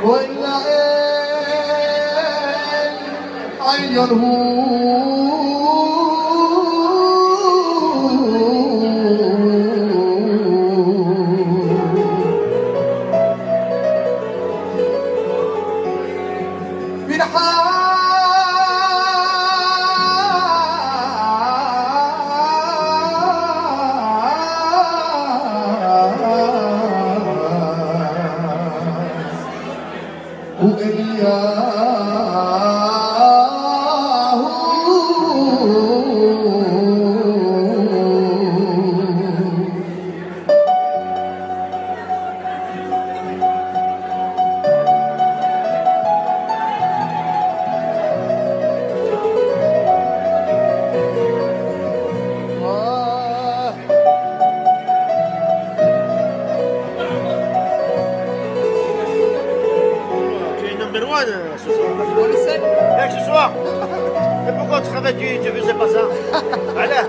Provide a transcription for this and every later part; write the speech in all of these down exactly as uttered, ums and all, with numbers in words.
وإلا عين من حال Ce soir. On le sait. Bien que ce soir. Mais pourquoi tu travailles, tu, tu faisais pas ça? Allez.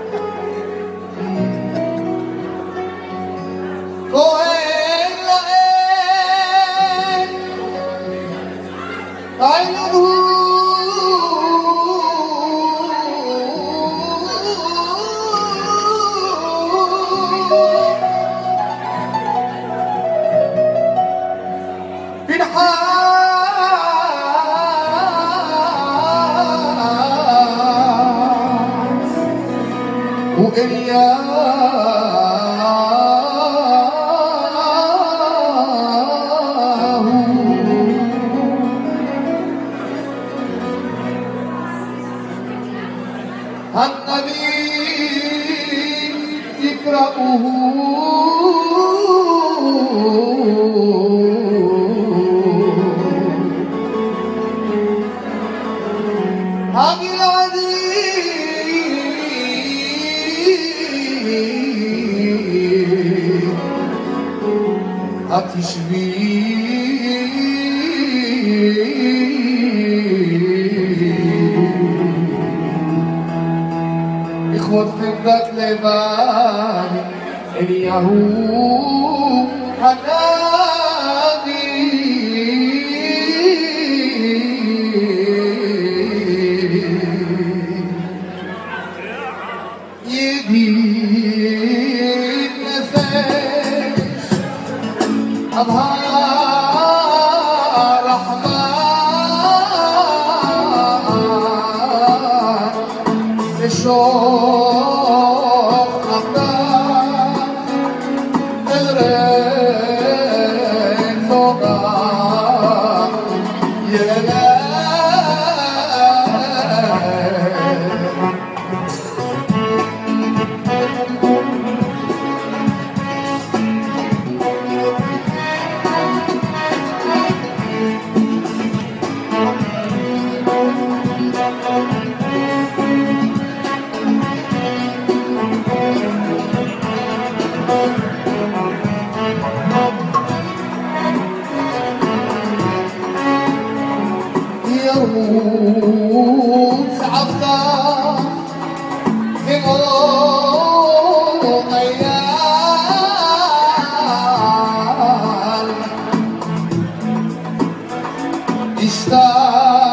النبي يقرأه هذه العديد هتشبيه إخوة فردك لباني اليهود حنادي يديد نفس أظهار رحمن الشوق أقدام الرين فوقا يلا يوم عفتا يوم أيام اشتاق